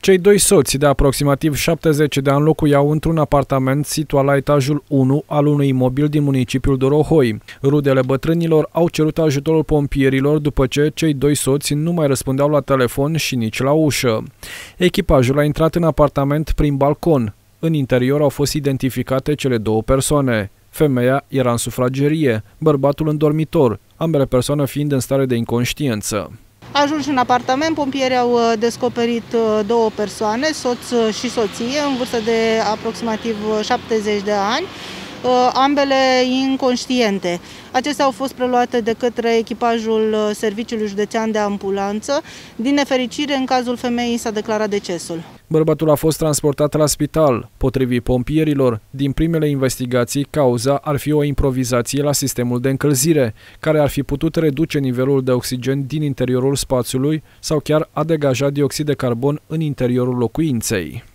Cei doi soți de aproximativ 70 de ani locuiau într-un apartament situat la etajul 1 al unui imobil din municipiul Dorohoi. Rudele bătrânilor au cerut ajutorul pompierilor după ce cei doi soți nu mai răspundeau la telefon și nici la ușă. Echipajul a intrat în apartament prin balcon. În interior au fost identificate cele două persoane. Femeia era în sufragerie, bărbatul în dormitor, ambele persoane fiind în stare de inconștiență. Ajuns în apartament, pompierii au descoperit două persoane, soț și soție, în vârstă de aproximativ 70 de ani, ambele inconștiente. Acestea au fost preluate de către echipajul Serviciului Județean de Ambulanță. Din nefericire, în cazul femeii s-a declarat decesul. Bărbatul a fost transportat la spital. Potrivit pompierilor, din primele investigații, cauza ar fi o improvizație la sistemul de încălzire, care ar fi putut reduce nivelul de oxigen din interiorul spațiului sau chiar a degajat dioxid de carbon în interiorul locuinței.